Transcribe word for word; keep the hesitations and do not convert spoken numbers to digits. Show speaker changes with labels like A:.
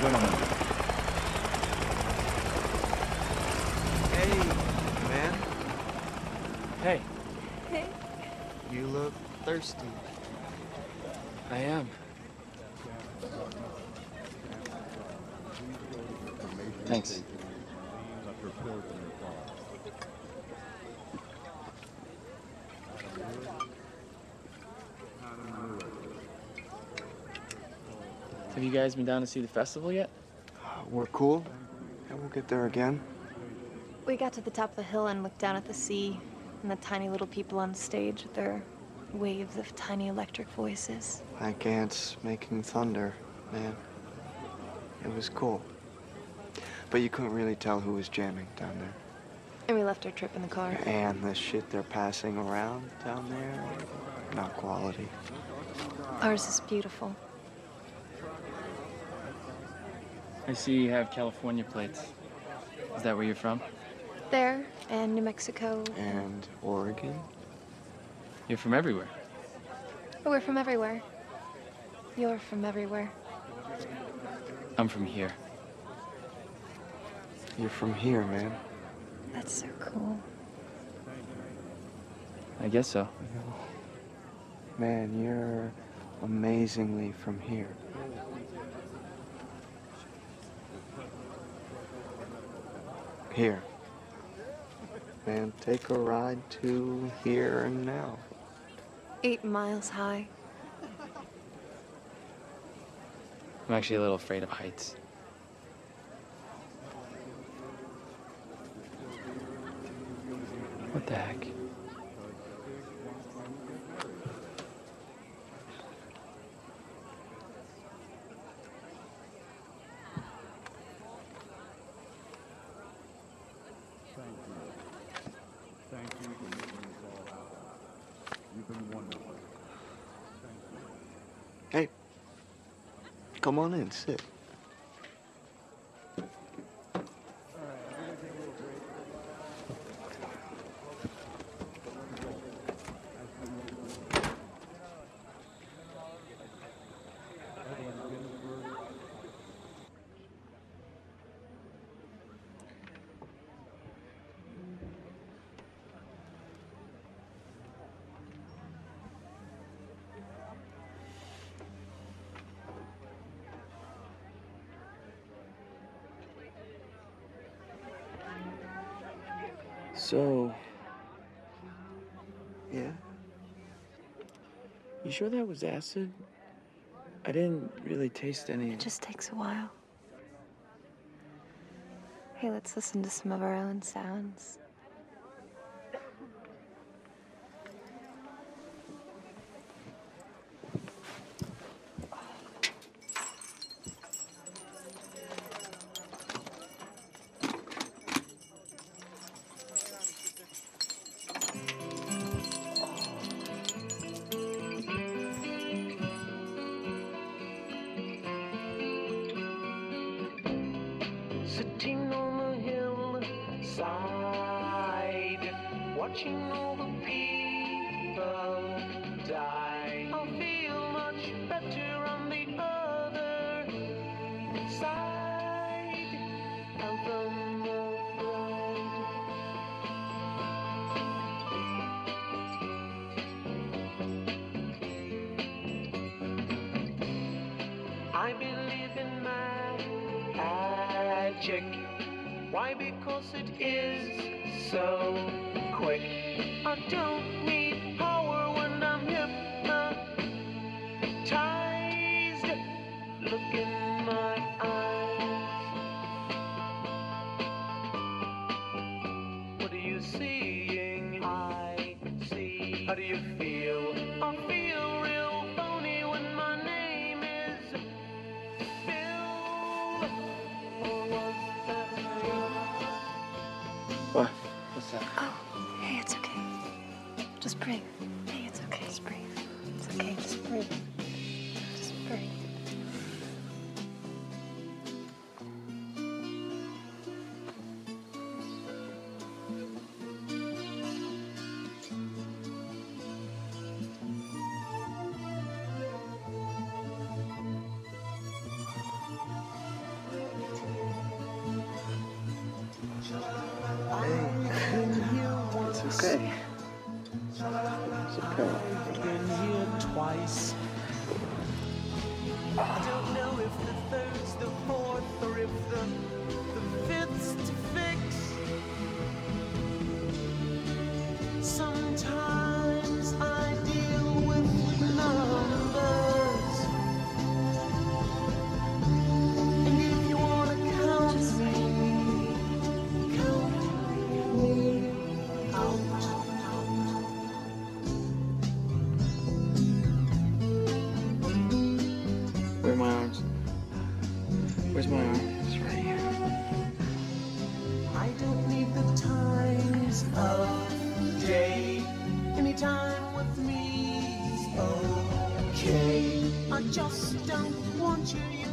A: Hey, man.
B: Hey.
C: Hey.
A: You look thirsty.
B: I am. Thanks. Have you guys been down to see the festival yet?
A: We're cool. And we'll get there again.
C: We got to the top of the hill and looked down at the sea and the tiny little people on stage with their waves of tiny electric voices.
A: Like ants making thunder, man. It was cool. But you couldn't really tell who was jamming down there.
C: And we left our trip in the car.
A: And the shit they're passing around down there, not quality.
C: Ours is beautiful.
B: I see you have California plates. Is that where you're from?
C: There, and New Mexico.
A: And Oregon.
B: You're from everywhere.
C: But we're from everywhere. You're from everywhere.
B: I'm from here.
A: You're from here, man.
C: That's so cool.
B: I guess so.
A: Man, you're amazingly from here. Here. Man, take a ride to here and now.
C: Eight miles high.
B: I'm actually a little afraid of heights. What the heck?
A: Hey, come on in, sit. So, yeah? You sure that was acid? I didn't really taste any.
C: It just takes a while. Hey, let's listen to some of our own sounds.
D: Sitting on the hillside, watching all the people die. I'll feel much better on the other side of the road. I believe in magic. Why? Because it is so quick. I don't need power when I'm hypnotized. Look in my eyes. What are you seeing? I see. How do you feel? I feel real phony when my name is Bill. Or was that you?
B: What? What's that?
C: Oh, hey, it's okay. Just breathe. Hey, it's okay. Just breathe. It's okay. Just breathe. Just breathe.
A: okay. It's a pillow.
D: I've been here twice. I don't know if the third's the fourth or if the, the fifth's to fix. Sometimes I deal with numbers. And if you wanna count me, count me out.
B: Where are my arms? Where's my arm? It's right here.
D: I don't need the times of day. Anytime with me's okay. I just don't want you.